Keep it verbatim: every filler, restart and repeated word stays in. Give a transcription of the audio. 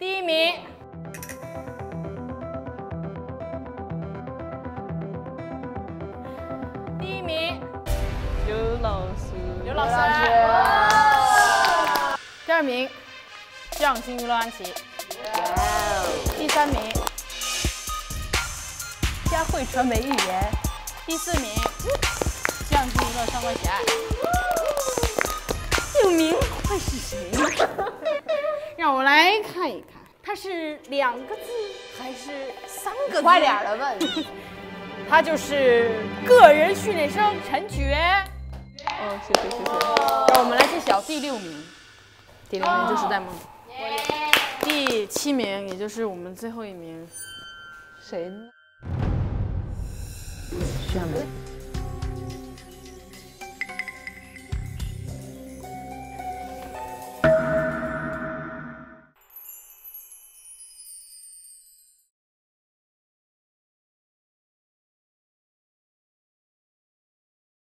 第一名。第一名。 刘老师。 刘老师。第二名。匠心娱乐安琪。第三名。佳慧传媒艺言。第四名。匠心娱乐上官喜爱。第五名会是谁？让我来看一看，它是两个字还是三个字？ 快点的问。 他就是个人训练生陈珏。 哦，谢谢谢谢。 让我们来揭晓第六名。第六名就是戴梦。第七名，也就是我们最后一名， 谁呢？ 徐亚梅。